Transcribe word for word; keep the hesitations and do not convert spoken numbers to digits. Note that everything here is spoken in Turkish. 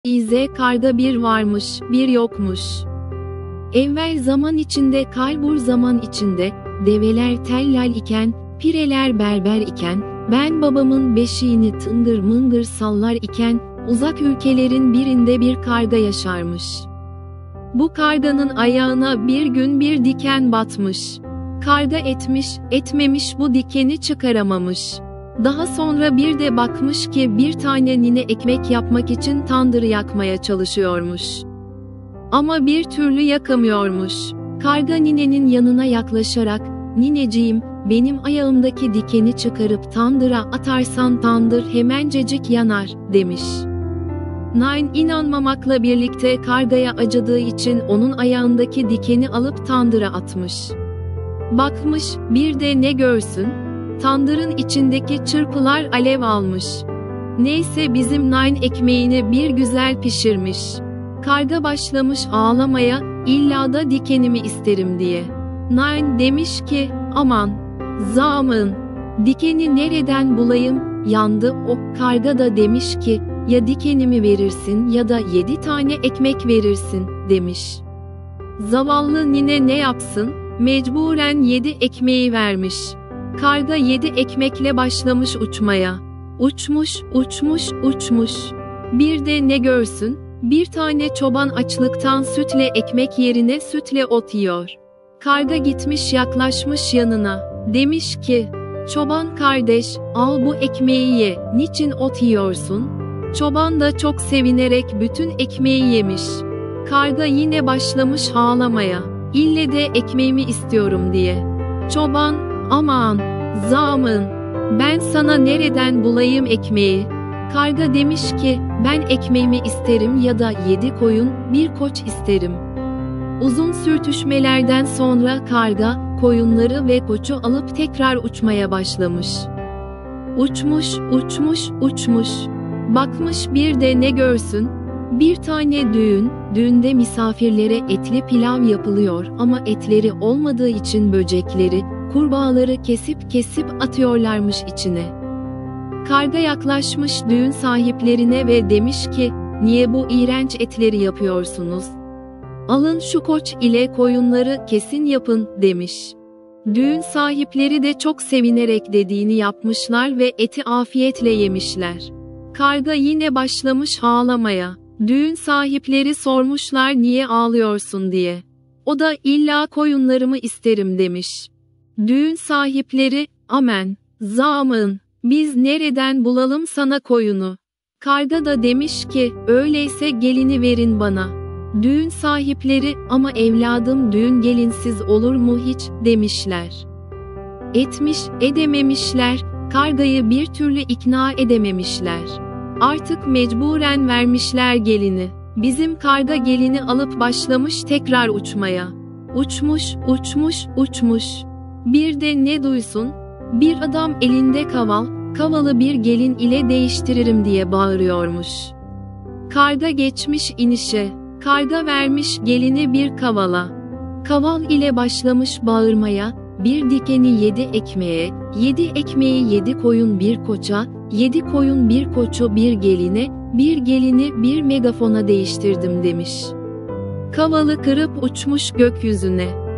İze karda bir varmış, bir yokmuş. Evvel zaman içinde kalbur zaman içinde, develer tellal iken, pireler berber iken, ben babamın beşiğini tıngır mıngır sallar iken, uzak ülkelerin birinde bir karga yaşarmış. Bu karganın ayağına bir gün bir diken batmış. Karga etmiş, etmemiş bu dikeni çıkaramamış. Daha sonra bir de bakmış ki bir tane nine ekmek yapmak için tandırı yakmaya çalışıyormuş. Ama bir türlü yakamıyormuş. Karga ninenin yanına yaklaşarak, "Nineciğim, benim ayağımdaki dikeni çıkarıp tandıra atarsan tandır hemencecik yanar," demiş. Nine inanmamakla birlikte kargaya acıdığı için onun ayağındaki dikeni alıp tandıra atmış. Bakmış, bir de ne görsün? Tandırın içindeki çırpılar alev almış. Neyse bizim Nine ekmeğini bir güzel pişirmiş. Karga başlamış ağlamaya, "İlla da dikenimi isterim," diye. Nine demiş ki, "Aman, zaamın, dikeni nereden bulayım?" Yandı o. Karga da demiş ki, "Ya dikenimi verirsin ya da yedi tane ekmek verirsin," demiş. Zavallı nine ne yapsın? Mecburen yedi ekmeği vermiş. Karga yedi ekmekle başlamış uçmaya. Uçmuş, uçmuş, uçmuş. Bir de ne görsün? Bir tane çoban açlıktan sütle ekmek yerine sütle ot yiyor. Karga gitmiş yaklaşmış yanına. Demiş ki, "Çoban kardeş, al bu ekmeği ye, niçin ot yiyorsun?" Çoban da çok sevinerek bütün ekmeği yemiş. Karga yine başlamış ağlamaya. "İlle de ekmeğimi istiyorum," diye. Çoban, "Aman, zaamın, ben sana nereden bulayım ekmeği?" Karga demiş ki, "Ben ekmeğimi isterim ya da yedi koyun, bir koç isterim." Uzun sürtüşmelerden sonra karga, koyunları ve koçu alıp tekrar uçmaya başlamış. Uçmuş, uçmuş, uçmuş. Bakmış bir de ne görsün? Bir tane düğün, düğünde misafirlere etli pilav yapılıyor ama etleri olmadığı için böcekleri, kurbağaları kesip kesip atıyorlarmış içine. Karga yaklaşmış düğün sahiplerine ve demiş ki, "Niye bu iğrenç etleri yapıyorsunuz? Alın şu koç ile koyunları kesin yapın," demiş. Düğün sahipleri de çok sevinerek dediğini yapmışlar ve eti afiyetle yemişler. Karga yine başlamış ağlamaya. Düğün sahipleri sormuşlar niye ağlıyorsun diye. O da illa koyunlarımı isterim demiş. Düğün sahipleri, "Amen, zaamın, biz nereden bulalım sana koyunu?" Karga da demiş ki, "Öyleyse gelini verin bana." Düğün sahipleri, "Ama evladım düğün gelinsiz olur mu hiç?" demişler. Etmiş, edememişler, kargayı bir türlü ikna edememişler. Artık mecburen vermişler gelini. Bizim karga gelini alıp başlamış tekrar uçmaya. Uçmuş, uçmuş, uçmuş. Bir de ne duysun? Bir adam elinde kaval, kavalı bir gelin ile değiştiririm diye bağırıyormuş. Karga geçmiş inişe. Karga vermiş gelini bir kavala. Kaval ile başlamış bağırmaya, bir dikeni yedi ekmeğe, yedi ekmeği yedi koyun bir koça, yedi koyun bir koçu bir geline, bir gelini bir megafona değiştirdim demiş. Kavalı kırıp uçmuş gökyüzüne.